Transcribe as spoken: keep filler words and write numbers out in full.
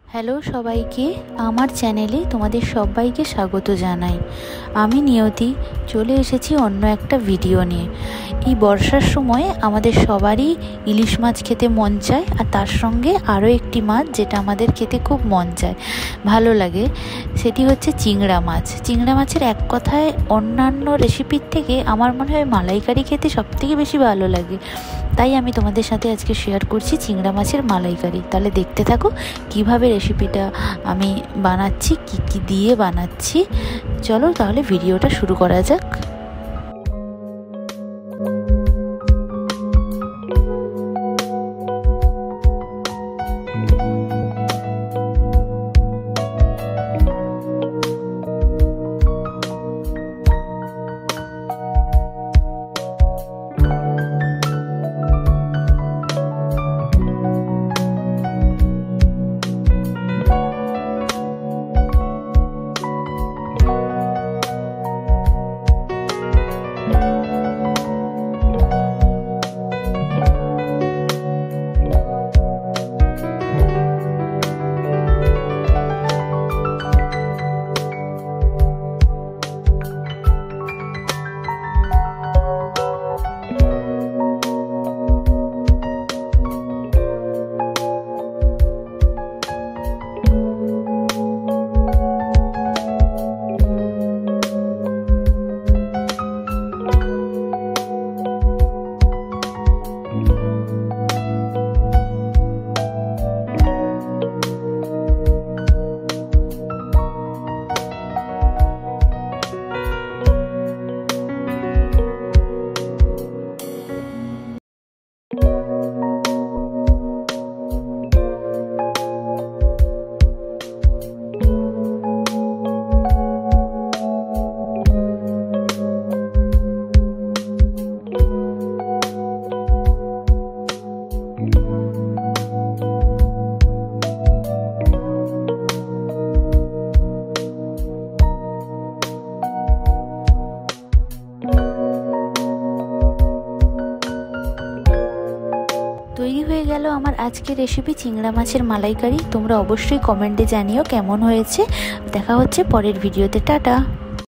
হ্যালো সবাইকে, আমার চ্যানেলে তোমাদের সবাইকে স্বাগত জানাই। আমি নিয়তি চলে এসেছি অন্য একটা ভিডিও নিয়ে। এই বর্ষার সময় আমাদের সবারই ইলিশ মাছ খেতে মন চায়, আর তার সঙ্গে আরও একটি মাছ যেটা আমাদের খেতে খুব মন চায়, ভালো লাগে, সেটি হচ্ছে চিংড়া মাছ। চিংড়া মাছের এক কথায় অন্যান্য রেসিপির থেকে আমার মনে হয় মালাইকারি খেতে সবথেকে বেশি ভালো লাগে। তাই আমি তোমাদের সাথে আজকে শেয়ার করছি চিংড়া মাছের মালাইকারি। তাহলে দেখতে থাকো কিভাবে রেসিপিটা আমি বানাচ্ছি, কি কি দিয়ে বানাচ্ছি। চলো তাহলে ভিডিওটা শুরু করা যাক। তৈরি হয়ে গেল আমার আজকের রেসিপি চিংড়া মাছের মালাইকারি। তোমরা অবশ্যই কমেন্টে জানিও কেমন হয়েছে। দেখা হচ্ছে পরের ভিডিওতে। টাটা।